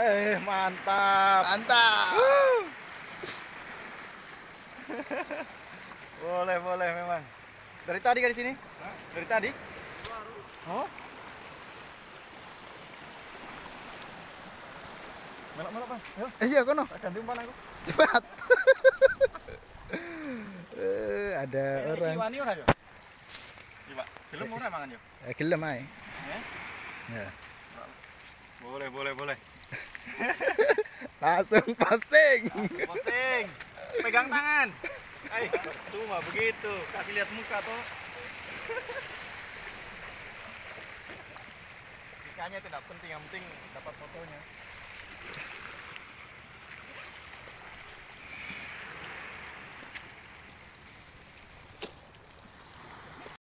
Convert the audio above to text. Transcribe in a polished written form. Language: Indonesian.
Mantap. Mantap. Boleh memang. Dari tadi kan di sini? Hah? Dari tadi? Oh? Melok, Bang. Ayo. Iya, kono. Ganti umpan aku. Cepat. Ada orang. Wani ora yo? Iya, Pak. Gelem ora mangan yo? Gelem ae. Ya. Boleh. Langsung posting. Posting. Pegang tangan. Cuma begitu. Kasih lihat muka toh. Ikannya tidak penting, yang penting dapat fotonya.